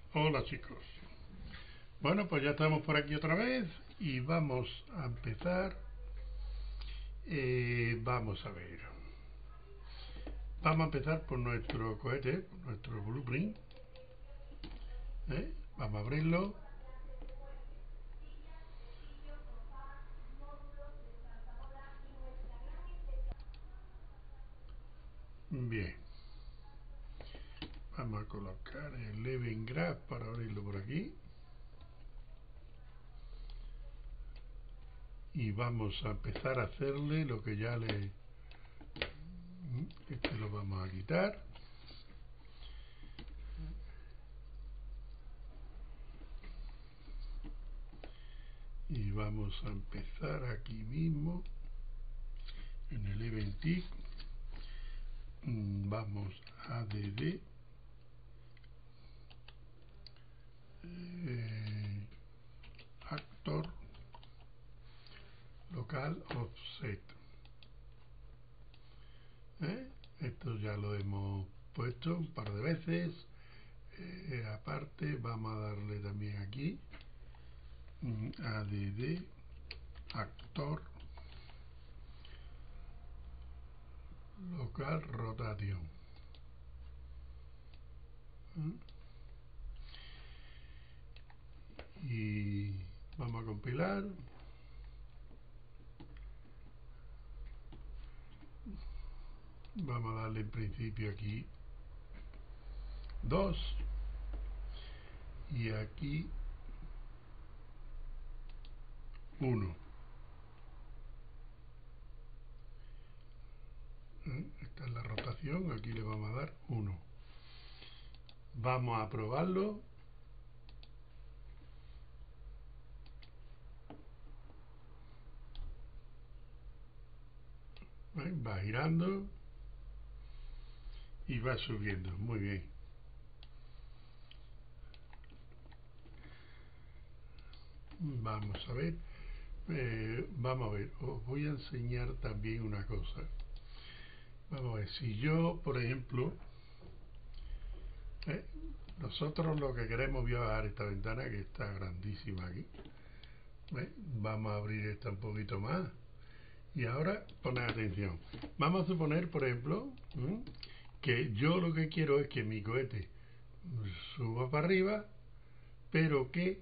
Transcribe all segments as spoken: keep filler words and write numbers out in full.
Hola chicos. Bueno, pues ya estamos por aquí otra vez y vamos a empezar. Eh, vamos a ver. Vamos a empezar por nuestro cohete, por nuestro blueprint. ¿Eh? Vamos a abrirlo. Bien. Vamos a colocar el Living Graph para abrirlo por aquí. Y vamos a empezar a hacerle lo que ya le... Este lo vamos a quitar. Y vamos a empezar aquí mismo en el Event Tick. Vamos a add eh, actor local offset. ¿Eh? Esto ya lo hemos puesto un par de veces. Eh, aparte vamos a darle también aquí add actor local rotation. ¿Eh? Y vamos a compilar. Vamos a darle en principio aquí dos y aquí uno. ¿Eh? Esta es la rotación, aquí le vamos a dar uno. Vamos a probarlo. ¿Eh? Va girando y va subiendo, muy bien. Vamos a ver, eh, vamos a ver, os voy a enseñar también una cosa. Vamos a ver, si yo, por ejemplo, eh, nosotros lo que queremos, voy a bajar esta ventana que está grandísima aquí. ¿Eh? Vamos a abrir esta un poquito más. Y ahora, poned atención. Vamos a suponer, por ejemplo, ¿eh? que yo lo que quiero es que mi cohete suba para arriba, pero que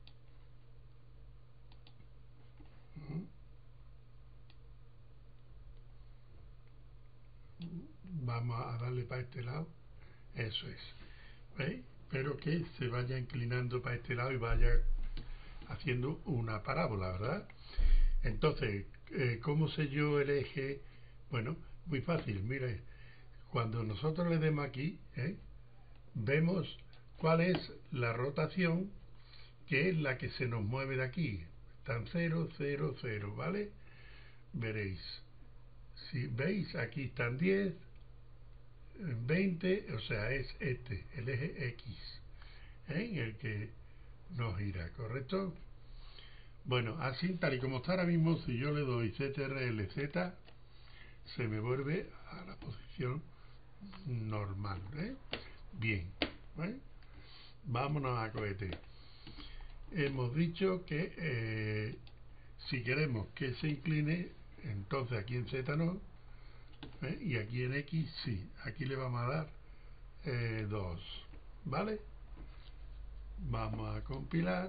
vamos a darle para este lado, eso es, ¿veis? Pero que se vaya inclinando para este lado y vaya haciendo una parábola, ¿verdad? Entonces, eh, ¿cómo sé yo el eje? Bueno, muy fácil, mire, cuando nosotros le demos aquí, ¿eh? vemos cuál es la rotación que es la que se nos mueve de aquí. Están cero, cero, cero, ¿vale? Veréis. Si veis, aquí están diez, veinte, o sea, es este, el eje X, ¿eh? el que nos gira, ¿correcto? Bueno, así tal y como está ahora mismo, si yo le doy C T R L Z, se me vuelve a la posición normal, ¿eh? Bien, ¿eh? Vámonos a cohete. Hemos dicho que eh, si queremos que se incline, entonces aquí en Z no, ¿eh? y aquí en X sí. Aquí le vamos a dar eh, dos, ¿vale? Vamos a compilar,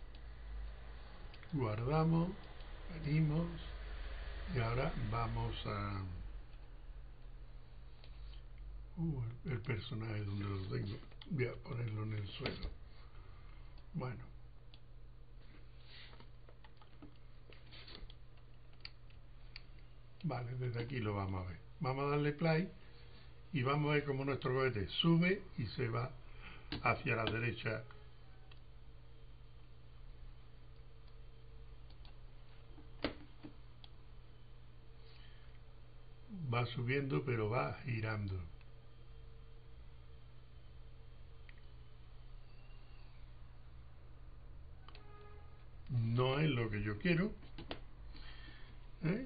guardamos, venimos y ahora vamos a... Uh, el personaje donde lo tengo, voy a ponerlo en el suelo. Bueno, vale, desde aquí lo vamos a ver. Vamos a darle play y vamos a ver cómo nuestro cohete sube y se va hacia la derecha. Va subiendo, pero va girando. No es lo que yo quiero, ¿eh?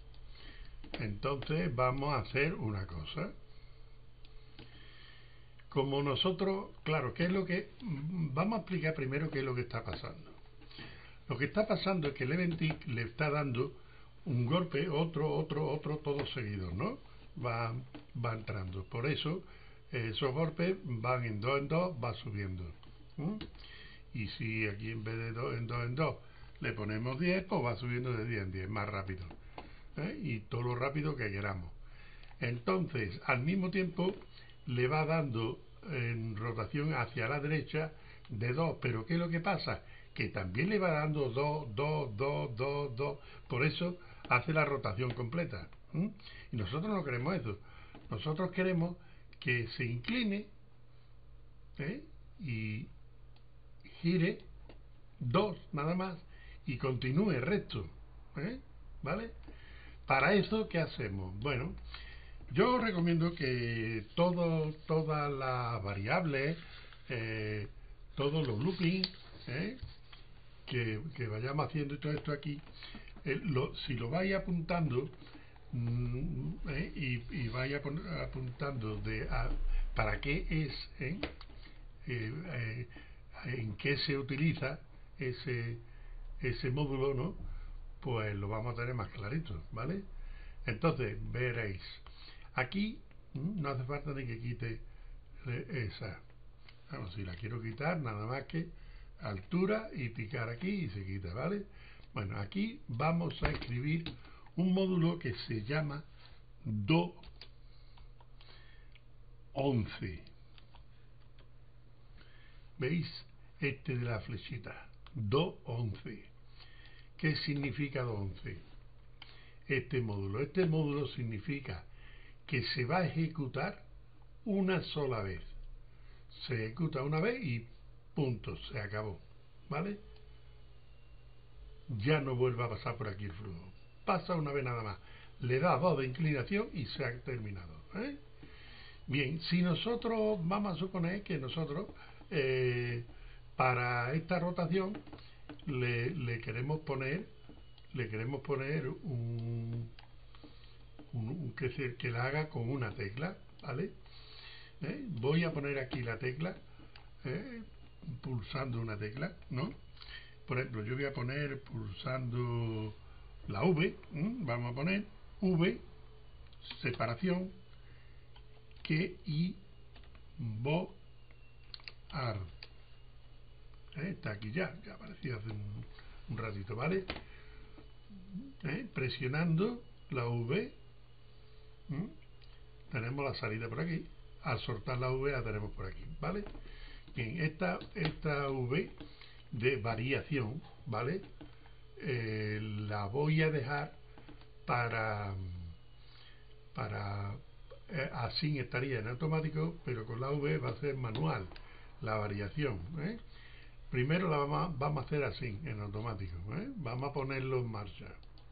Entonces vamos a hacer una cosa. como nosotros, claro, ¿qué es lo que...? Vamos a explicar primero qué es lo que está pasando. Lo que está pasando es que el Eventic le está dando un golpe, otro, otro, otro, todos seguidos, ¿no? Va, va entrando. Por eso, eh, esos golpes van en dos en dos, va subiendo. ¿Mm? Y si aquí en vez de dos en dos en dos le ponemos diez, pues va subiendo de diez en diez, más rápido. ¿Eh? Y todo lo rápido que queramos. Entonces, al mismo tiempo, le va dando en rotación hacia la derecha de dos. Pero ¿qué es lo que pasa? Que también le va dando dos, dos, dos, dos, dos. Por eso hace la rotación completa. ¿Mm? Y nosotros no queremos eso. Nosotros queremos que se incline, ¿eh? Y gire dos nada más y continúe recto. ¿Eh? ¿Vale? Para eso, ¿qué hacemos? Bueno, yo recomiendo que todo, todas las variables, eh, todos los loopings, ¿eh? que, que vayamos haciendo todo esto aquí, eh, lo, si lo vais apuntando mm, eh, y, y vais apuntando de a, para qué es, ¿eh? Eh, eh, en qué se utiliza ese, ese módulo, ¿no? Pues lo vamos a tener más clarito, ¿vale? Entonces, veréis, aquí no hace falta ni que quite esa. Vamos, si la quiero quitar, nada más que altura y picar aquí y se quita, ¿vale? Bueno, aquí vamos a escribir un módulo que se llama do once. ¿Veis? Este de la flechita, do once. ¿Qué significa do once? Este módulo. Este módulo significa que se va a ejecutar una sola vez. Se ejecuta una vez y punto, se acabó, ¿vale? Ya no vuelve a pasar por aquí el flujo. Pasa una vez nada más. Le da dos de inclinación y se ha terminado, ¿eh? Bien, si nosotros, vamos a suponer que nosotros, eh, para esta rotación, le, le queremos poner, le queremos poner un, un, un que, se, que la haga con una tecla, ¿vale? ¿Eh? Voy a poner aquí la tecla, ¿eh? Pulsando una tecla, ¿no? Por ejemplo, yo voy a poner pulsando la V, ¿eh? Vamos a poner V, separación, que y bo ar. ¿Eh? Está aquí ya, ya aparecía hace un, un ratito, ¿vale? ¿Eh? Presionando la V, ¿eh? Tenemos la salida por aquí. Al soltar la V la tenemos por aquí, ¿vale? Bien, esta, esta V de variación, ¿vale? Eh, la voy a dejar para, para eh, así estaría en automático, pero con la V va a ser manual la variación, ¿eh? Primero la vamos, vamos a hacer así, en automático, ¿eh? Vamos a ponerlo en marcha,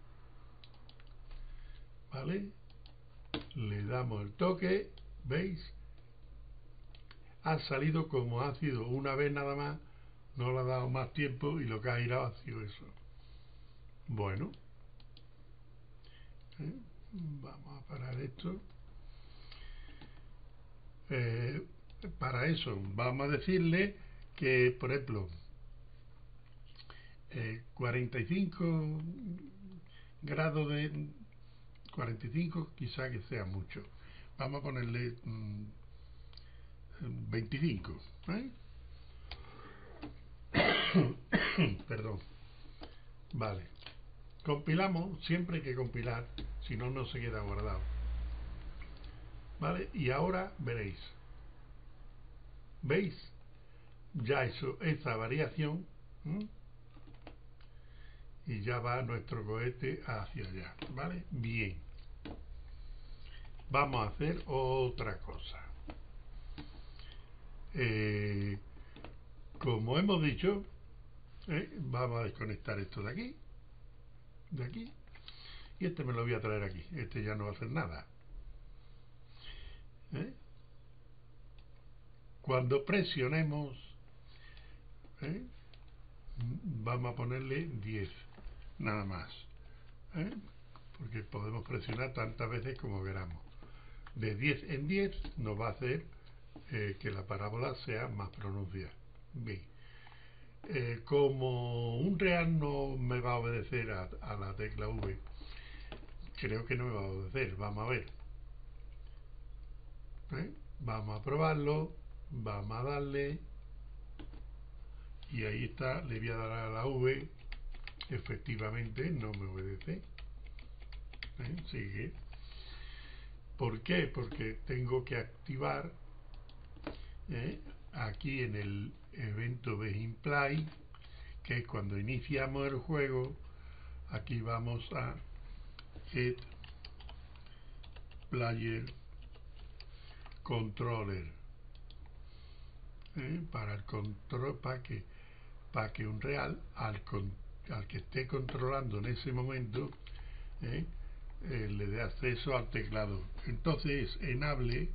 ¿vale? Le damos el toque, ¿veis? Ha salido como ha sido una vez nada más, no le ha dado más tiempo y lo que ha girado ha sido eso. Bueno, ¿eh? Vamos a parar esto. Eh, para eso vamos a decirle que, por ejemplo, eh, cuarenta y cinco grados de cuarenta y cinco quizá que sea mucho. Vamos a ponerle mmm, veinticinco, ¿eh? Perdón. Vale. Compilamos, siempre hay que compilar, si no, no se queda guardado. ¿Vale? Y ahora veréis. ¿Veis? Ya eso, esta variación, ¿m? Y ya va nuestro cohete hacia allá, ¿vale? Bien. Vamos a hacer otra cosa. Eh, como hemos dicho, ¿eh? Vamos a desconectar esto de aquí, de aquí, y este me lo voy a traer aquí. Este ya no va a hacer nada. ¿Eh? Cuando presionemos, ¿eh? Vamos a ponerle diez, nada más, ¿eh? Porque podemos presionar tantas veces como queramos. De diez en diez nos va a hacer eh, que la parábola sea más pronunciada. Bien. Eh, como un real no me va a obedecer a, a la tecla V, creo que no me va a obedecer. Vamos a ver. ¿Eh? Vamos a probarlo. Vamos a darle. Y ahí está. Le voy a dar a la V. Efectivamente no me obedece. ¿Eh? Sigue. ¿Por qué? Porque tengo que activar ¿eh? aquí en el evento BEGINPLAY, que es cuando iniciamos el juego. Aquí vamos a Get Player Controller ¿eh? para el control, para que para que un real al, con, al que esté controlando en ese momento ¿eh? Eh, le dé acceso al teclado. Entonces enable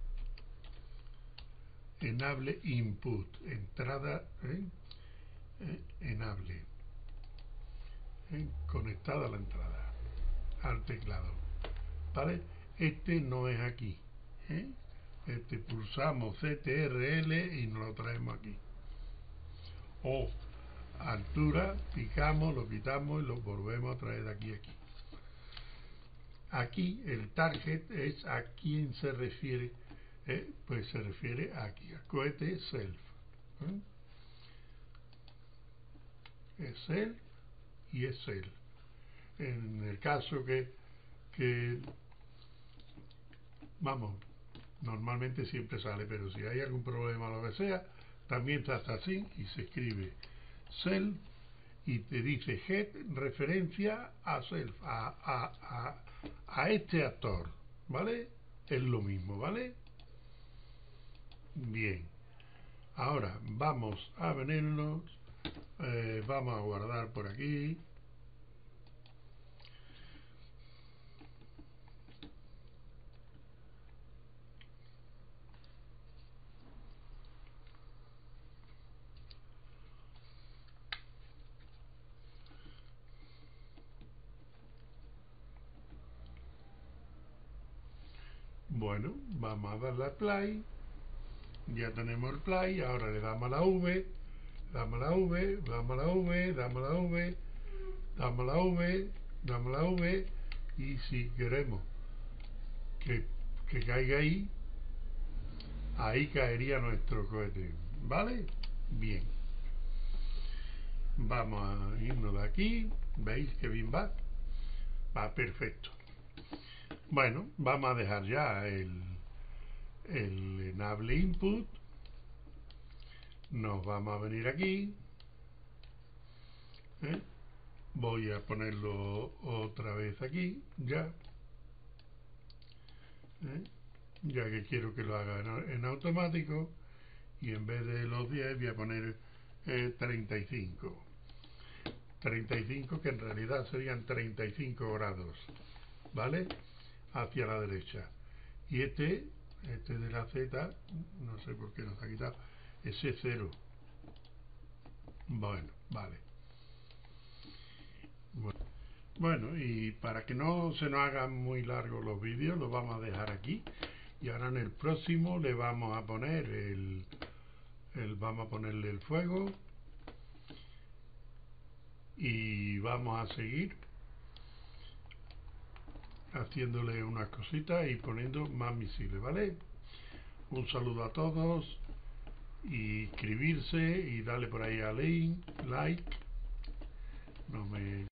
enable input, entrada ¿eh? ¿Eh? enable ¿eh? conectada a la entrada, al teclado, ¿vale? Este no es aquí ¿eh? Este pulsamos C T R L y nos lo traemos aquí, o altura, picamos, lo quitamos y lo volvemos a traer de aquí a aquí. Aquí el target es a quién se refiere, ¿eh? Pues se refiere aquí, al cohete self. ¿eh? Es self y es self. En el caso que, que, vamos, normalmente siempre sale, pero si hay algún problema o lo que sea, también está así y se escribe self y te dice get referencia a self, a, a, a, a este actor, ¿vale? Es lo mismo, ¿vale? Bien, ahora vamos a venirnos, eh, vamos a guardar por aquí. Bueno, vamos a darle a play. Ya tenemos el play. Ahora le damos a la V, damos a la V, damos a la V, damos a la V, damos a la V, damos a la V, y si queremos que, que caiga ahí, ahí caería nuestro cohete, ¿vale? Bien. Vamos a irnos de aquí. ¿Veis que bien va? Va perfecto. Bueno, vamos a dejar ya el, el enable input. Nos vamos a venir aquí. ¿eh? Voy a ponerlo otra vez aquí, ya. ¿eh? Ya que quiero que lo haga en, en automático. Y en vez de los diez voy a poner eh, treinta y cinco. treinta y cinco, que en realidad serían treinta y cinco grados, ¿vale? Hacia la derecha. Y este, este de la Z, no sé por qué nos ha quitado, ese cero. Bueno, vale. Bueno. Bueno, y para que no se nos hagan muy largos los vídeos, los vamos a dejar aquí. Y ahora en el próximo le vamos a poner el, el vamos a ponerle el fuego. Y vamos a seguir haciéndole unas cositas y poniendo más misiles, ¿vale? Un saludo a todos, y inscribirse y darle por ahí a like, no me